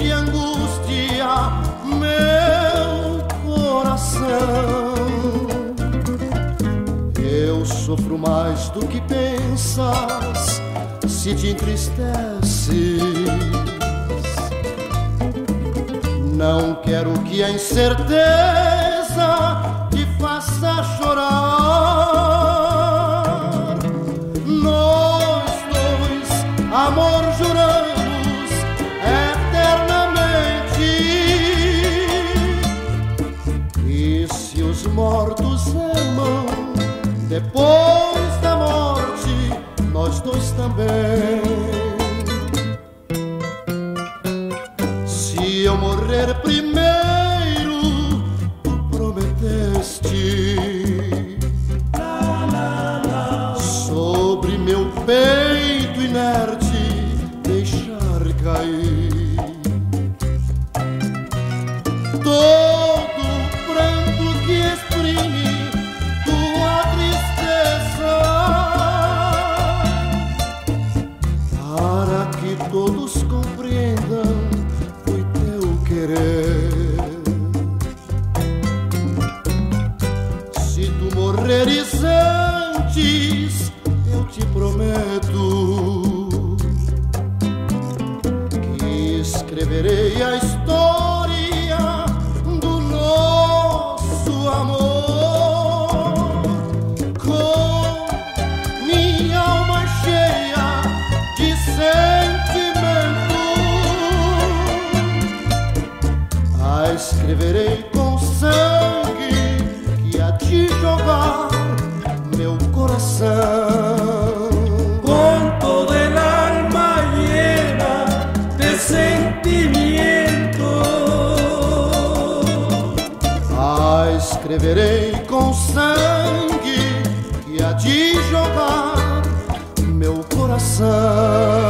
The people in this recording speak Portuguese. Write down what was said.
triste angústia meu coração. Eu sofro mais do que pensas, se te entristeces. Não quero que a incerteza te faça chorar. Nós dois, amor, juramos eternamente. E se os mortos amam, depois da morte, nós dois também. Se eu morrer primeiro, tu prometeste sobre meu peito inerte deixar cair todo pranto que exprime tua tristeza, para que todos compreendam foi teu querer. Se tu morreres antes, eu te prometo que escreverei a história do nosso amor com minha alma cheia de sentimento. A escreverei com sangue que há de jogar meu coração. Con toda el alma llena de sentimiento. Escreverei com sangue que há de jogar meu coração.